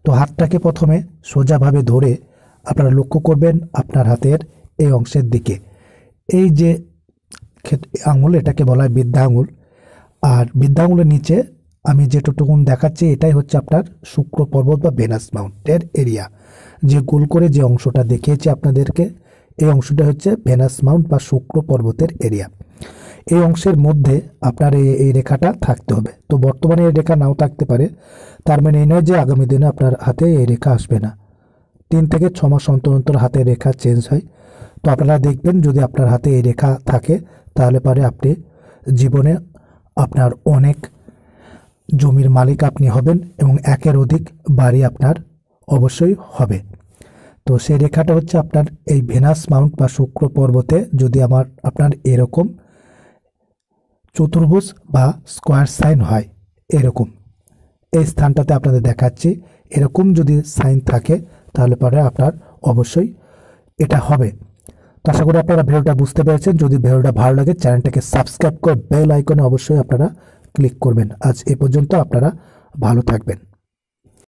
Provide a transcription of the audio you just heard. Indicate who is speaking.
Speaker 1: তো হাতটাকে প্রথমে সোজাভাবে ধরে আপনারা লক্ষ্য করবেন আপনার হাতের এই অংশের দিকে। এই যে আঙুল, এটাকে বলা হয় বৃদ্ধা আঙুল। আর বৃদ্ধা আঙুলের নিচে আমি যেটুকুন দেখাচ্ছি এটাই হচ্ছে আপনার শুক্র পর্বত বা ভেনাস মাউন্টের এরিয়া। যে গোল করে যে অংশটা দেখিয়েছি আপনাদেরকে, এই অংশটা হচ্ছে ভেনাস মাউন্ট বা শুক্র পর্বতের এরিয়া। এই অংশের মধ্যে আপনার এই রেখাটা থাকতে হবে। তো বর্তমানে এই রেখা নাও থাকতে পারে, তার মানে এই নয় যে আগামী দিনে আপনার হাতে এই রেখা আসবে না। 3 থেকে 6 মাস অন্তর অন্তর হাতের রেখা চেঞ্জ হয়। তো আপনারা দেখবেন যদি আপনার হাতে এই রেখা থাকে তাহলে পরে আপনি জীবনে আপনার অনেক জমির মালিক আপনি হবেন এবং একের অধিক বাড়ি আপনার অবশ্যই হবে। তো সেই রেখাটা হচ্ছে আপনার এই ভেনাস মাউন্ট বা শুক্র পর্বতে যদি আপনার এরকম চতুর্ভুজ বা স্কোয়ার সাইন হয়, এরকম এই স্থানটাতে আপনাদের দেখাচ্ছি, এরকম যদি সাইন থাকে তাহলে পরে আপনার অবশ্যই এটা হবে। তো আশা করি আপনারা ভিডিওটা বুঝতে পেরেছেন। যদি ভিডিওটা ভালো লাগে চ্যানেলটাকে সাবস্ক্রাইব করে বেল আইকনে অবশ্যই আপনারা ক্লিক করবেন। আজ এ পর্যন্ত, আপনারা ভালো থাকবেন।